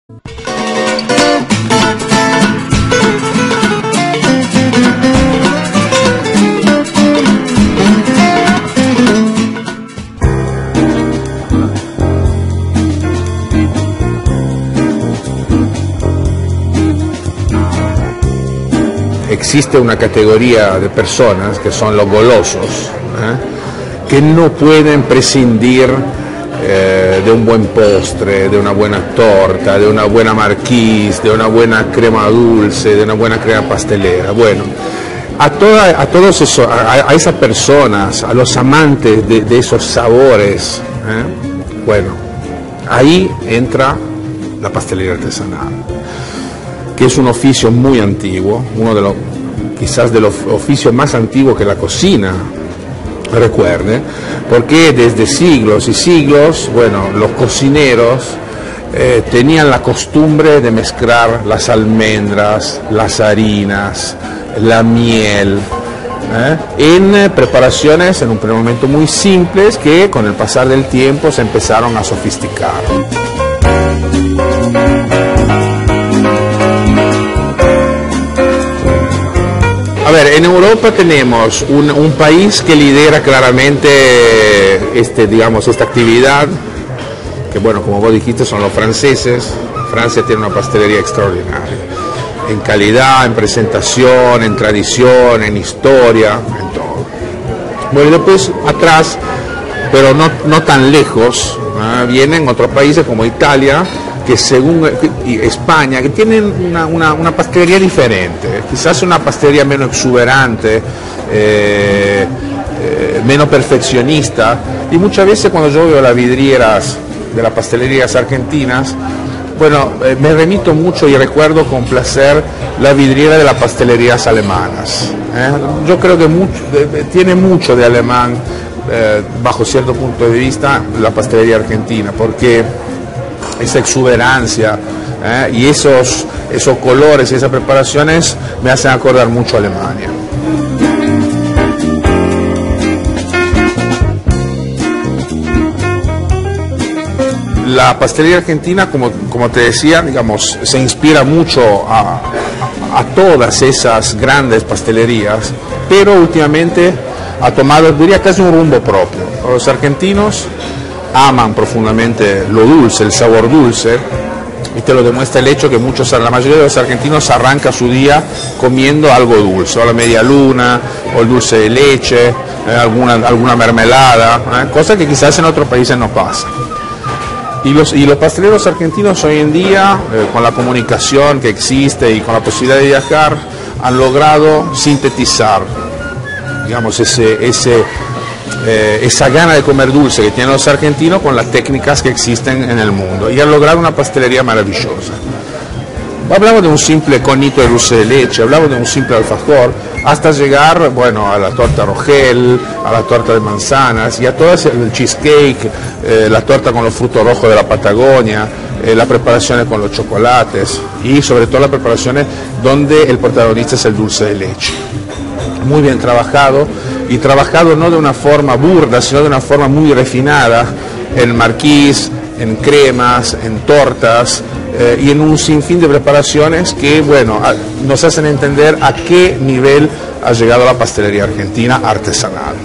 Existe una categoría de personas que son los golosos, que no pueden prescindir de un buen postre, de una buena torta, de una buena marquise, de una buena crema dulce, de una buena crema pastelera. Bueno, a esas personas, a los amantes de esos sabores, bueno, ahí entra la pastelería artesanal, que es un oficio muy antiguo, quizás de los oficios más antiguos que la cocina recuerde, porque desde siglos y siglos, bueno, los cocineros tenían la costumbre de mezclar las almendras, las harinas, la miel, en preparaciones en un primer momento muy simples que con el pasar del tiempo se empezaron a sofisticar. A ver, en Europa tenemos un país que lidera claramente esta actividad, que bueno, como vos dijiste, son los franceses. Francia tiene una pastelería extraordinaria, en calidad, en presentación, en tradición, en historia, en todo. Bueno, y después atrás, pero no tan lejos, vienen otros países como Italia, y España, que tienen una pastelería diferente, quizás una pastelería menos exuberante, menos perfeccionista, y muchas veces cuando yo veo las vidrieras de las pastelerías argentinas, bueno, me remito mucho y recuerdo con placer la vidriera de las pastelerías alemanas. Yo creo que tiene mucho de alemán, bajo cierto punto de vista, la pastelería argentina, porque esa exuberancia y esos colores y esas preparaciones me hacen acordar mucho a Alemania. La pastelería argentina, como te decía, digamos, se inspira mucho a todas esas grandes pastelerías, pero últimamente ha tomado, diría, casi un rumbo propio. Los argentinos aman profundamente lo dulce, el sabor dulce, y te lo demuestra el hecho que la mayoría de los argentinos arranca su día comiendo algo dulce, o la media luna, o el dulce de leche, alguna mermelada, cosa que quizás en otros países no pasa. Y los pasteleros argentinos hoy en día, con la comunicación que existe y con la posibilidad de viajar, han logrado sintetizar, digamos, esa gana de comer dulce que tienen los argentinos con las técnicas que existen en el mundo, y han logrado una pastelería maravillosa. Hablamos de un simple conito de dulce de leche, hablamos de un simple alfajor, hasta llegar, bueno, a la torta Rogel, a la torta de manzanas y a todo el cheesecake, la torta con los frutos rojos de la Patagonia, las preparaciones con los chocolates y sobre todo las preparaciones donde el protagonista es el dulce de leche. Muy bien trabajado, y trabajado no de una forma burda, sino de una forma muy refinada, en marquise, en cremas, en tortas, y en un sinfín de preparaciones que, bueno, nos hacen entender a qué nivel ha llegado la pastelería argentina artesanal.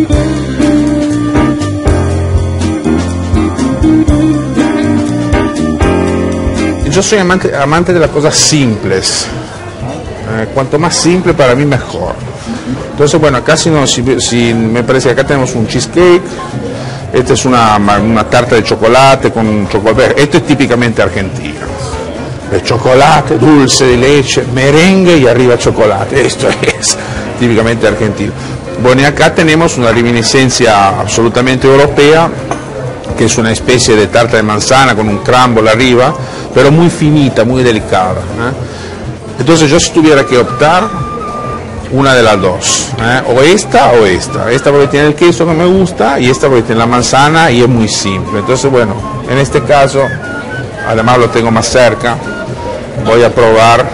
Yo soy amante de las cosas simples, cuanto más simple para mí mejor. Entonces, bueno, acá si me parece que acá tenemos un cheesecake. Esta es una tarta de chocolate con chocolate. Esto es típicamente argentino. El chocolate, dulce de leche, merengue y arriba chocolate. Esto es típicamente argentino. Bueno, y acá tenemos una reminiscencia absolutamente europea, que es una especie de tarta de manzana con un crumble arriba, pero muy finita, muy delicada. Entonces, yo si tuviera que optar, una de las dos, o esta o esta. Esta porque tiene el queso que me gusta y esta porque tiene la manzana y es muy simple. Entonces, bueno, en este caso, además lo tengo más cerca, voy a probar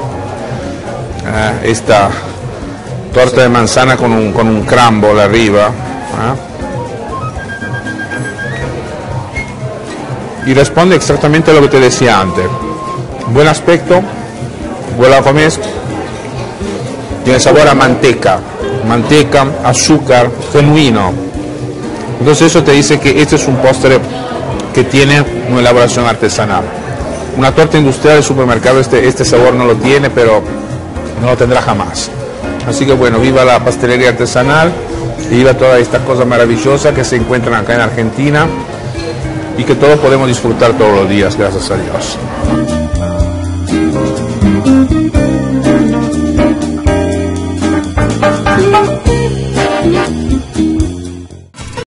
esta torta de manzana con un crumble arriba. y responde exactamente a lo que te decía antes. Buen aspecto, vos la comes, tiene sabor a manteca, azúcar, genuino. Entonces eso te dice que este es un postre que tiene una elaboración artesanal. Una torta industrial del supermercado este sabor no lo tiene, pero no lo tendrá jamás. Así que bueno, viva la pastelería artesanal y viva toda esta cosa maravillosa que se encuentran acá en Argentina y que todos podemos disfrutar todos los días, gracias a Dios.